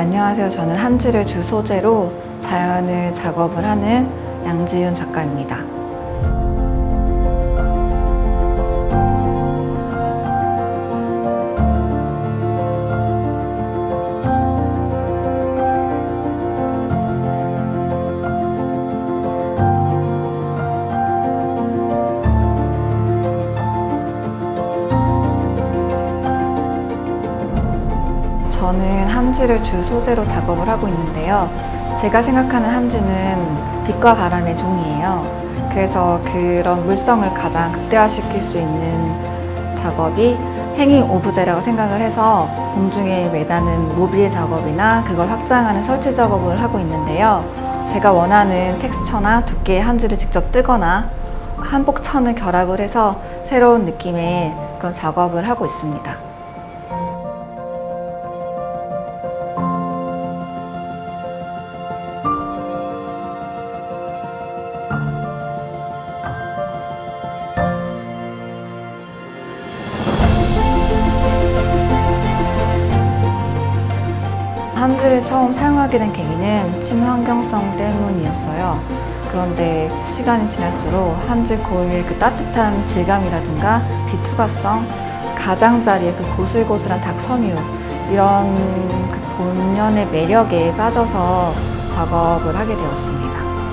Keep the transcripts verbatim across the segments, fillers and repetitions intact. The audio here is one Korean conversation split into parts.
안녕하세요. 저는 한지를 주 소재로 자연을 작업을 하는 양지윤 작가입니다. 저는 한지를 주 소재로 작업을 하고 있는데요. 제가 생각하는 한지는 빛과 바람의 종이에요. 그래서 그런 물성을 가장 극대화시킬 수 있는 작업이 행잉 오브제라고 생각을 해서 공중에 매다는 모빌 작업이나 그걸 확장하는 설치 작업을 하고 있는데요. 제가 원하는 텍스처나 두께의 한지를 직접 뜨거나 한복천을 결합을 해서 새로운 느낌의 그런 작업을 하고 있습니다. 한지를 처음 사용하게 된 계기는 친환경성 때문이었어요. 그런데 시간이 지날수록 한지 고유의 그 따뜻한 질감이라든가 비투과성, 가장자리의 그 고슬고슬한 닭 섬유, 이런 그 본연의 매력에 빠져서 작업을 하게 되었습니다.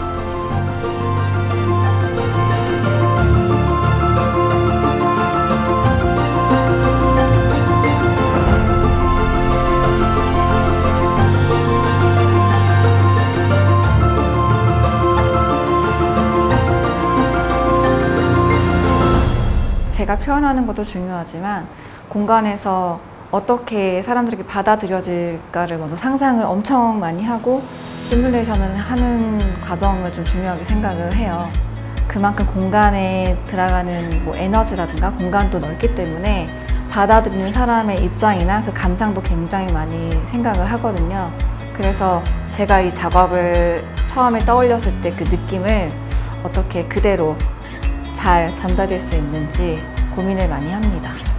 제가 표현하는 것도 중요하지만 공간에서 어떻게 사람들에게 받아들여질까를 먼저 상상을 엄청 많이 하고 시뮬레이션을 하는 과정을 좀 중요하게 생각을 해요. 그만큼 공간에 들어가는 뭐 에너지라든가 공간도 넓기 때문에 받아들이는 사람의 입장이나 그 감상도 굉장히 많이 생각을 하거든요. 그래서 제가 이 작업을 처음에 떠올렸을 때 그 느낌을 어떻게 그대로 잘 전달될 수 있는지 고민을 많이 합니다.